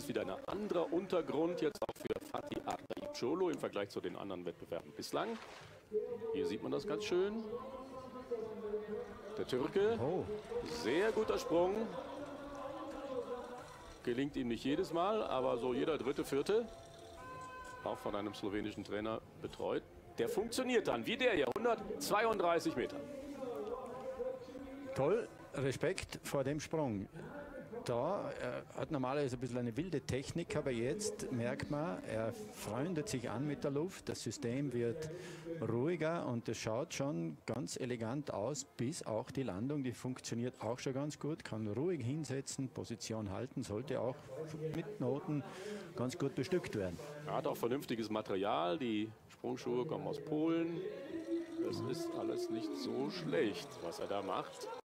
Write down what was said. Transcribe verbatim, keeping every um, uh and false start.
ist wieder ein anderer Untergrund jetzt auch für Fatih Akçayoglu im Vergleich zu den anderen Wettbewerben bislang. Hier sieht man das ganz schön. Der Türke, Oh. sehr guter Sprung. Gelingt ihm nicht jedes Mal, aber so jeder dritte, vierte, auch von einem slowenischen Trainer betreut. Der funktioniert dann, wie der hier, hundertzweiunddreißig Meter. Toll, Respekt vor dem Sprung. Da er hat normalerweise ein bisschen eine wilde Technik, aber jetzt merkt man, er freundet sich an mit der Luft. Das System wird ruhiger und es schaut schon ganz elegant aus, bis auch die Landung, die funktioniert auch schon ganz gut, kann ruhig hinsetzen, Position halten, sollte auch mit Noten ganz gut bestückt werden. Er hat auch vernünftiges Material, die Sprungschuhe kommen aus Polen. Das ist alles nicht so schlecht, was er da macht.